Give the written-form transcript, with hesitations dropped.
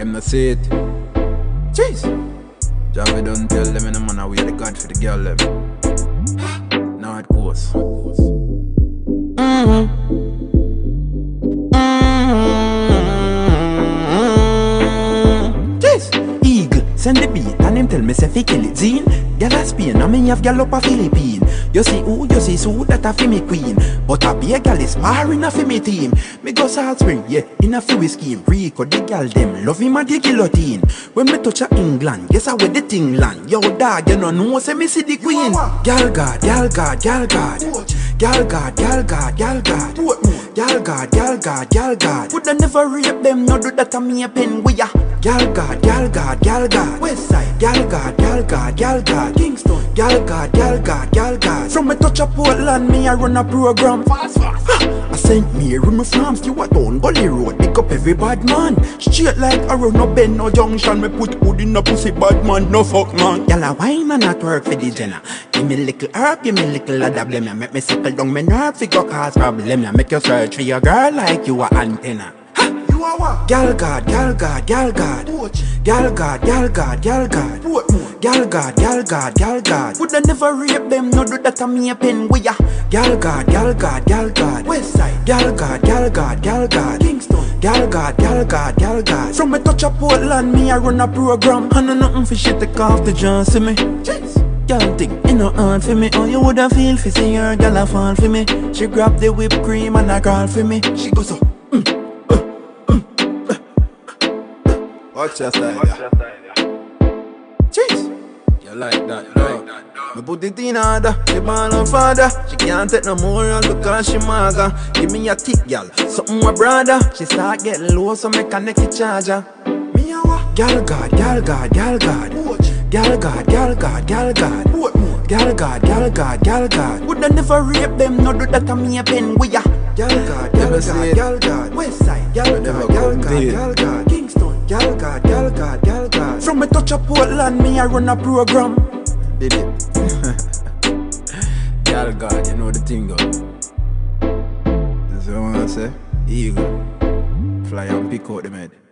them not see it. Jeez. Javi don't tell them in the man we the god for the girl them. Now it goes. Jeez. Eagle, send the beat and him tell me say fi kill it. Zine, girl a Spain and me have girl up a Philippine. You see who, you see Sue, that a fi me queen. But a be a girl is marrying a fi me team. Me go Salt Spring, yeah, in a fi we scheme. Rico, the girl them, love him a the guillotine. When me touch a England, guess how where the thing land. Yo dog, you know say me see the queen. Girl God, girl God, girl God. Girl God, girl God, girl God. Girl God, girl God, girl God. Woulda never rape them, no do that a me a pen we ya. Girl God, girl God, girl God. West Side. Girl God, girl God, girl God. Kingston. Girl God, girl God, girl God. From me touch a Portland, me I run a program. Fast. I sent me me from Stewart Town, Gully Road. Pick up every bad man. Straight like a run, no bend, no junction. Me put hood in a pussy bad man, no fuck man. Y'all a wine and not work for the Jenna. Give me little herb, give me little other blame. Ya make me sickle down me nerve, figure cause problem. Ya make you search for your girl like you a antenna. You a what? Girl God, girl God, girl God. Girl God, girl God, girl God. Girl God, girl God, girl God. Woulda never rape them, no do that a me a pen we ya. Girl God, girl God, girl God. West Side. Girl God, girl God, girl God. Kingston. Girl God, girl God, girl God. From me touch a Portland, me I run a program. I know nothing for shit take off the John see me. Girl think it no hard for me. Oh, you woulda feel fi see her girl a fall for me. She grab the whipped cream and a crawl for me. She goes so. Watch your style, yeah. Jeez. You like that, right? Me put it in order, she born her father. She can't take no more all because she maga. Give me a tick, girl, something my brother. She start getting low, so me connect the charger. Me a what? Girl God, girl God, girl God. Girl God, girl God, girl God. Girl God, girl God, girl God. Woulda never rape them, no do that a me a pen we ya. Girl God, girl God, girl God. West Side. Girl God, girl God, girl God. Kingston. Girl God, girl God, girl God. From me touch a Portland, me I run a program. Did it. Girl God, you know the thing go. That's what I wanna say. Eagle. Fly and pick out the head.